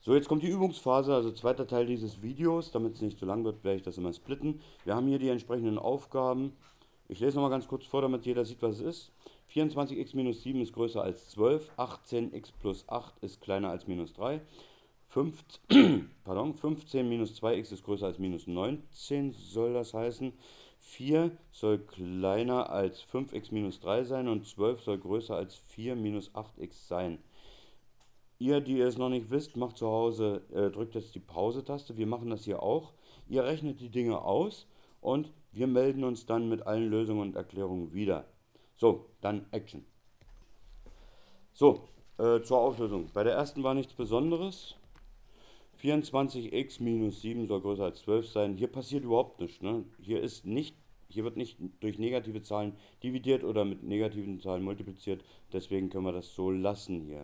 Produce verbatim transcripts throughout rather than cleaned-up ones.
So, jetzt kommt die Übungsphase, also zweiter Teil dieses Videos. Damit es nicht zu lang wird, werde ich das immer splitten. Wir haben hier die entsprechenden Aufgaben. Ich lese nochmal ganz kurz vor, damit jeder sieht, was es ist. vierundzwanzig x minus sieben ist größer als zwölf. achtzehn x plus acht ist kleiner als minus drei. fünfzehn, pardon, fünfzehn minus zwei x ist größer als minus neunzehn, soll das heißen. vier soll kleiner als fünf x minus drei sein und zwölf soll größer als vier minus acht x sein. Ihr, die ihr es noch nicht wisst, macht zu Hause, äh, drückt jetzt die Pause-Taste. Wir machen das hier auch. Ihr rechnet die Dinge aus und wir melden uns dann mit allen Lösungen und Erklärungen wieder. So, dann Action. So, äh, zur Auflösung. Bei der ersten war nichts Besonderes. vierundzwanzig x minus sieben soll größer als zwölf sein. Hier passiert überhaupt nichts. Ne? Hier, ist nicht, hier wird nicht durch negative Zahlen dividiert oder mit negativen Zahlen multipliziert. Deswegen können wir das so lassen hier.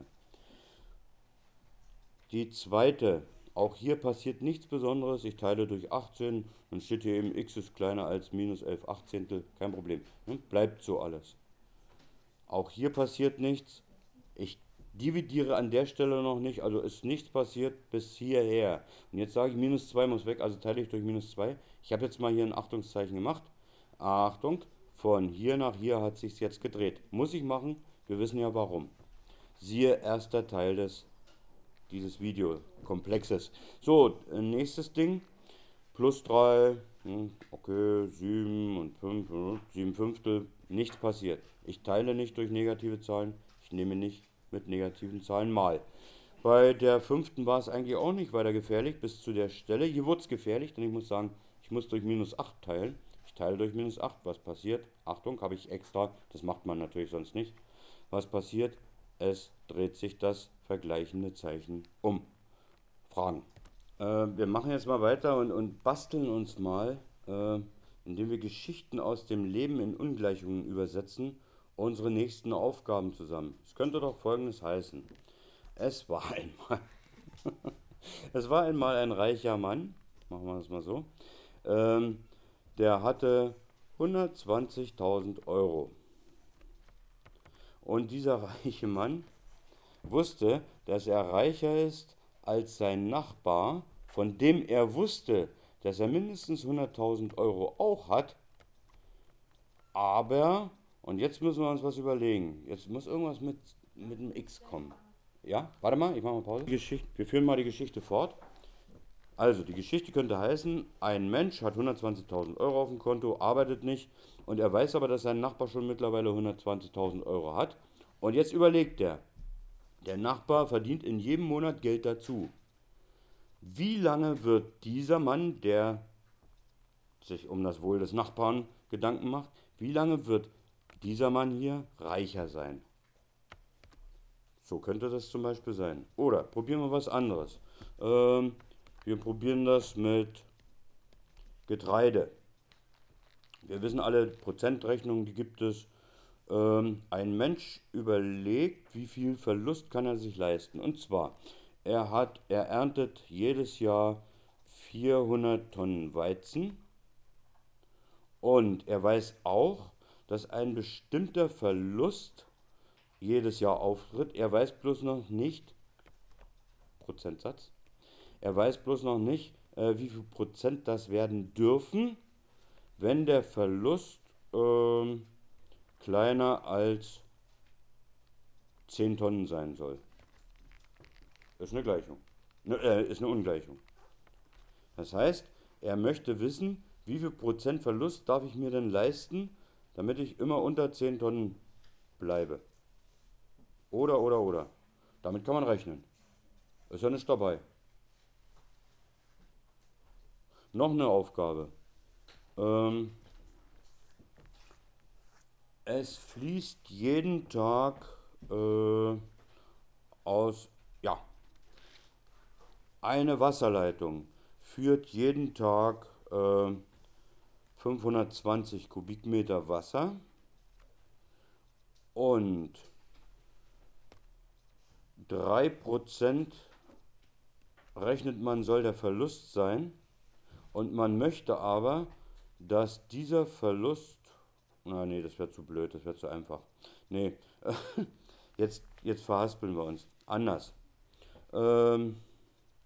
Die zweite, auch hier passiert nichts Besonderes. Ich teile durch achtzehn, dann steht hier eben x ist kleiner als minus elf Achtzehntel. Kein Problem. Ne? Bleibt so alles. Auch hier passiert nichts. Ich dividiere an der Stelle noch nicht, also ist nichts passiert bis hierher. Und jetzt sage ich, minus zwei muss weg, also teile ich durch minus zwei. Ich habe jetzt mal hier ein Achtungszeichen gemacht. Achtung, von hier nach hier hat sich jetzt gedreht. Muss ich machen, wir wissen ja warum. Siehe erster Teil des, dieses Videokomplexes. So, nächstes Ding. Plus drei, okay, sieben und fünf, sieben Fünftel, nichts passiert. Ich teile nicht durch negative Zahlen, ich nehme nicht mit negativen Zahlen mal. Bei der fünften war es eigentlich auch nicht weiter gefährlich, bis zu der Stelle. Hier wurde es gefährlich, denn ich muss sagen, ich muss durch minus acht teilen. Ich teile durch minus acht, was passiert? Achtung, habe ich extra, das macht man natürlich sonst nicht. Was passiert? Es dreht sich das vergleichende Zeichen um. Fragen? Äh, wir machen jetzt mal weiter und, und basteln uns mal, äh, indem wir Geschichten aus dem Leben in Ungleichungen übersetzen, unsere nächsten Aufgaben zusammen. Es könnte doch Folgendes heißen. Es war einmal, es war einmal ein reicher Mann, machen wir das mal so, ähm, der hatte hundertzwanzigtausend Euro. Und dieser reiche Mann wusste, dass er reicher ist als sein Nachbar, von dem er wusste, dass er mindestens hunderttausend Euro auch hat, aber, und jetzt müssen wir uns was überlegen, jetzt muss irgendwas mit, mit einem X kommen. Ja, warte mal, ich mache mal Pause. Geschichte, wir führen mal die Geschichte fort. Also, die Geschichte könnte heißen, ein Mensch hat hundertzwanzigtausend Euro auf dem Konto, arbeitet nicht und er weiß aber, dass sein Nachbar schon mittlerweile hundertzwanzigtausend Euro hat. Und jetzt überlegt er, der Nachbar verdient in jedem Monat Geld dazu. Wie lange wird dieser Mann, der sich um das Wohl des Nachbarn Gedanken macht, wie lange wird dieser Mann hier reicher sein? So könnte das zum Beispiel sein. Oder probieren wir was anderes. Ähm, wir probieren das mit Getreide. Wir wissen alle, Prozentrechnungen, die gibt es. Ähm, ein Mensch überlegt, wie viel Verlust kann er sich leisten. Und zwar, er hat, er erntet jedes Jahr vierhundert Tonnen Weizen und er weiß auch, dass ein bestimmter Verlust jedes Jahr auftritt. Er weiß bloß noch nicht, Prozentsatz, er weiß bloß noch nicht, äh, wie viel Prozent das werden dürfen, wenn der Verlust ähm, kleiner als zehn Tonnen sein soll. Ist eine Gleichung. Ne, äh, ist eine Ungleichung. Das heißt, er möchte wissen, wie viel Prozent Verlust darf ich mir denn leisten, damit ich immer unter zehn Tonnen bleibe. Oder, oder, oder. Damit kann man rechnen. Ist ja nicht dabei. Noch eine Aufgabe. Ähm, es fließt jeden Tag äh, aus, ja, eine Wasserleitung führt jeden Tag äh, fünfhundertzwanzig Kubikmeter Wasser und drei Prozent rechnet man, soll der Verlust sein und man möchte aber, dass dieser Verlust, na nee, das wäre zu blöd, das wäre zu einfach. Nee, jetzt, jetzt verhaspeln wir uns. Anders. Ähm,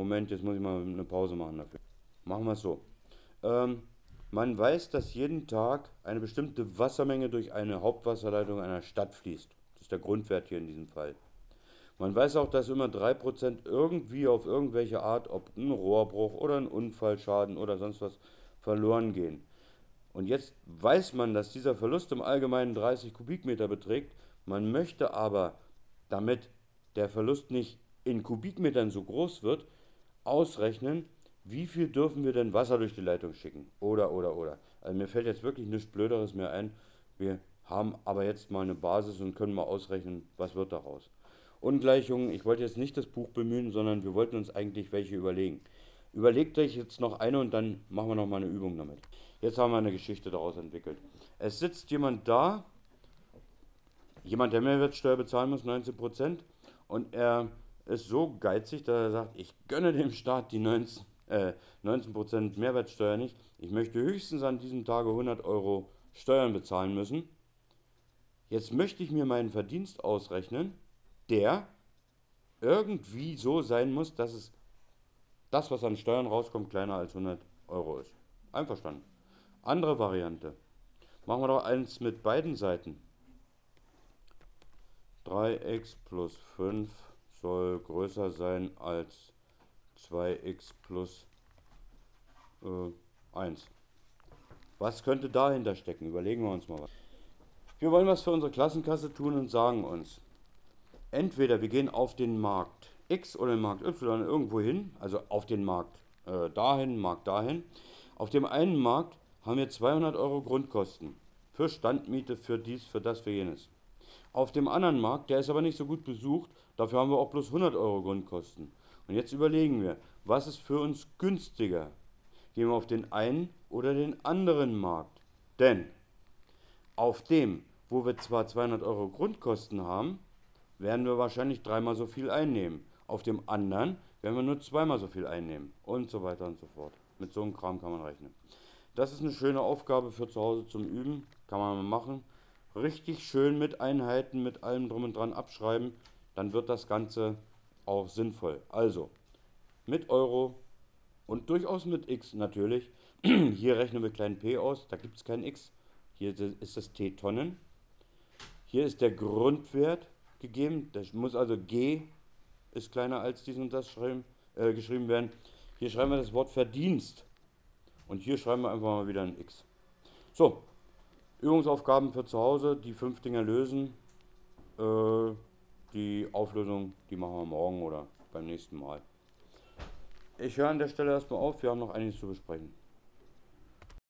Moment, jetzt muss ich mal eine Pause machen dafür. Machen wir es so. Ähm, Man weiß, dass jeden Tag eine bestimmte Wassermenge durch eine Hauptwasserleitung einer Stadt fließt. Das ist der Grundwert hier in diesem Fall. Man weiß auch, dass immer drei Prozent irgendwie auf irgendwelche Art, ob ein Rohrbruch oder ein Unfallschaden oder sonst was, verloren gehen. Und jetzt weiß man, dass dieser Verlust im Allgemeinen dreißig Kubikmeter beträgt. Man möchte aber, damit der Verlust nicht in Kubikmetern so groß wird, ausrechnen, wie viel dürfen wir denn Wasser durch die Leitung schicken. Oder, oder, oder. Also mir fällt jetzt wirklich nichts Blöderes mehr ein. Wir haben aber jetzt mal eine Basis und können mal ausrechnen, was wird daraus. Ungleichungen, ich wollte jetzt nicht das Buch bemühen, sondern wir wollten uns eigentlich welche überlegen. Überlegt euch jetzt noch eine und dann machen wir noch mal eine Übung damit. Jetzt haben wir eine Geschichte daraus entwickelt. Es sitzt jemand da, jemand, der Mehrwertsteuer bezahlen muss, neunzehn Prozent, und er ist so geizig, dass er sagt, ich gönne dem Staat die neunzehn, äh, neunzehn Prozent Mehrwertsteuer nicht. Ich möchte höchstens an diesem Tage hundert Euro Steuern bezahlen müssen. Jetzt möchte ich mir meinen Verdienst ausrechnen, der irgendwie so sein muss, dass es das, was an Steuern rauskommt, kleiner als hundert Euro ist. Einverstanden. Andere Variante. Machen wir doch eins mit beiden Seiten. drei x plus fünf soll größer sein als zwei x plus äh, eins. Was könnte dahinter stecken? Überlegen wir uns mal was. Wir wollen was für unsere Klassenkasse tun und sagen uns, entweder wir gehen auf den Markt X oder den Markt Y irgendwo hin, also auf den Markt äh, dahin, Markt dahin. Auf dem einen Markt haben wir zweihundert Euro Grundkosten für Standmiete, für dies, für das, für jenes. Auf dem anderen Markt, der ist aber nicht so gut besucht, dafür haben wir auch bloß hundert Euro Grundkosten. Und jetzt überlegen wir, was ist für uns günstiger? Gehen wir auf den einen oder den anderen Markt? Denn auf dem, wo wir zwar zweihundert Euro Grundkosten haben, werden wir wahrscheinlich dreimal so viel einnehmen. Auf dem anderen werden wir nur zweimal so viel einnehmen. Und so weiter und so fort. Mit so einem Kram kann man rechnen. Das ist eine schöne Aufgabe für zu Hause zum Üben. Kann man mal machen. Richtig schön mit Einheiten, mit allem drum und dran abschreiben. Dann wird das Ganze auch sinnvoll. Also, mit Euro und durchaus mit X natürlich. Hier rechnen wir klein p aus. Da gibt es kein X. Hier ist das T Tonnen. Hier ist der Grundwert gegeben. Das muss also G ist kleiner als dies und das schreiben, äh, geschrieben werden. Hier schreiben wir das Wort Verdienst. Und hier schreiben wir einfach mal wieder ein X. So, Übungsaufgaben für zu Hause, die fünf Dinger lösen. Äh, die Auflösung, die machen wir morgen oder beim nächsten Mal. Ich höre an der Stelle erstmal auf, wir haben noch einiges zu besprechen.